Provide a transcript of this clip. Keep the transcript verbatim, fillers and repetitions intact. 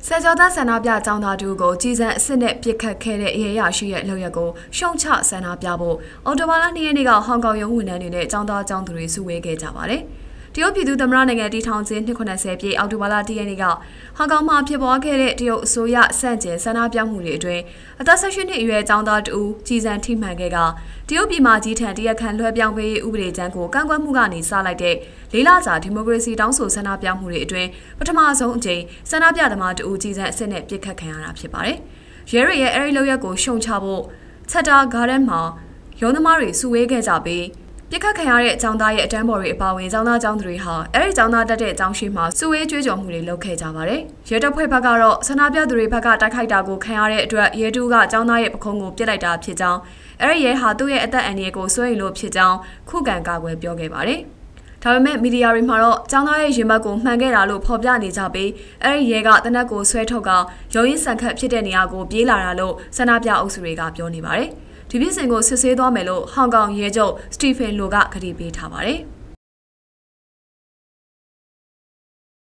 ဆယ်ကျော်သားဆန္ဒပြကျောင်းသားတို့ကိုကြီးစံအစ်စ်နဲ့ပြစ်ခတ်ခဲ့တဲ့အရေးရရှိရဲ့လုပ်ရက်ကိုရှုံချဆန္ဒပြဖို့အော်တိုဘာလနှစ်ရက်နေ့ကဟောင်ကောင်ရုံးဝန်ထမ်းတွေနဲ့ကျောင်းသားကျောင်းသူတွေစုဝေးခဲ့ကြပါတယ်။တရုတ်ပြည်သူ့သမ္မတနိုင်ငံတည်ထောင်ခြင်းနှစ်၇၀ပြည့်အောက်တိုဘာလတရက်နေ့ကဟောင်ကောင်မှာဖြစ်ပွားခဲ့တဲ့တရုတ်အစိုးရစန့်ကျင်ဆန္ဒပြမှုတွေအတွင်းအသက်၁၈နှစ်အရွယ်ကျောင်းသားတူကြီးစံထိမှန်ခဲ့ကတရုတ်ပြည်မှာကြီးထံတရားခံလွှဲပြောင်းပေးရေးဥပဒေကြမ်းကိုကန့်ကွက်မှုကနေစလိုက်တဲ့လေးလကြာဒီမိုကရေစီတောင်းဆိုဆန္ဒပြမှုတွေအတွင်းပထမဆုံးအကြိမ်ဆန္ဒပြသမားတူကြီးစံအစ်စ်နဲ့ပြစ်ခတ်ခံရတာဖြစ်ပါတယ်။ရဲရဲရဲ့အဲဒီလုပ်ရက်ကိုရှုံချဖို့ချက်တာဂါဒန်မှာရုံးသမားတွေစုဝေးခဲ့ကြပြီးပြစ်ခတ်ခံရတဲ့အကြောင်းသားရဲ့အတန်းပေါ်တွေအပါအဝင်ကျောင်းသားကျောင်းသူတွေဟာအဲဒီကျောင်းသားတက်တဲ့အကြောင်းရှိမှစုဝေးကြွေးကြော်မှုတွေလုပ်ခဲ့ကြပါတယ်။ရဲတပ်ဖွဲ့ဘက်ကတော့ဆန္ဒပြသူတွေဘက်ကတိုက်ခိုက်တာကိုခံရတဲ့အတွက်ရဲတူကကျောင်းသားရဲ့ပခုံးကိုပြစ်လိုက်တာဖြစ်ကြောင်းအဲဒီရဲဟာသူ့ရဲ့အသက်အန္တရာယ်ကိုစွဲရင်လို့ဖြစ်ကြောင်းခုခံကာကွယ်ပြောခဲ့ပါတယ်။ဒါပေမဲ့မီဒီယာတွေမှာတော့ကျောင်းသားရဲ့ရင်ဘတ်ကိုမှန်ခဲ့တာလို့ဖော်ပြနေကြပြီးအဲဒီရဲကတနက်ကိုဆွဲထုတ်ကရုံးရင်းဆန်ခတ်ဖြစ်တဲ့နေရာကိုပြေးလာတာလို့ဆန္ဒပြအုပ်စုတွေကပြောနေပါတယ်။ဒီပြစ်စင်ကိုစစ်ဆေးသွားမယ်လို့ဟောင်ကောင်ရဲချုပ်စတီဖင်လိုကကတိပေးထားပါတယ်။